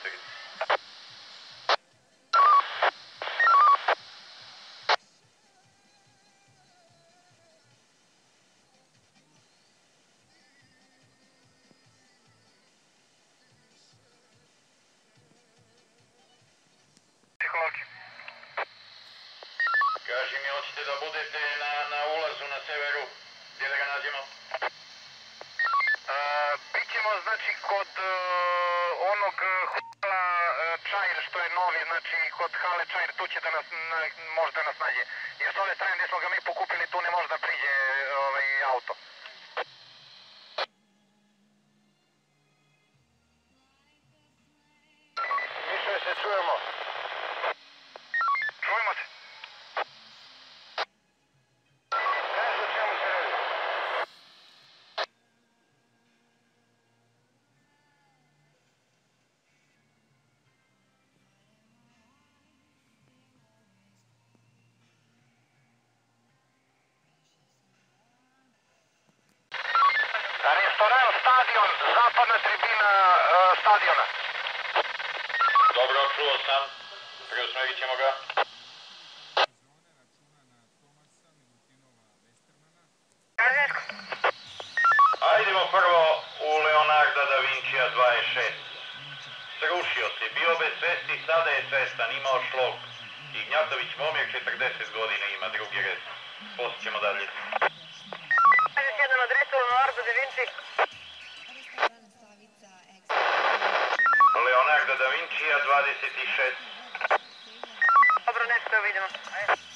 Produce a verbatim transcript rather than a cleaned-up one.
Segedin. Kaži mi, hoćete da budete na, na ulazu na severu, gdje da ga nađemo? Bićemo, znači, kod uh, onog hala uh, Čajr, što je novi, znači, kod hale Čajr, tu će da nas, na, možda nas nađe. Jer s ove strane gdje smo ga mi pokupili, tu ne može da priđe ovaj, auto. Više se čujemo. Čujemo se. Znaš o čemu se radi? Restoran Stadion, zapadna tribina uh, stadiona. Dobro, čuo sam. Preusmerit ćemo ga. Ajdemo prvo u Leonarda da Vincija dvadeset šest. Srušio se, bio bez svesti, sada je svestan, imao šlog. Ignjatović Momir, četrdeset godina ima, drugi red. Poslije ćemo dalje. Još jednom adresu Leonardo da Vinci. Leonardo da Vincija dvadeset šest. Dobro, nešto vidimo.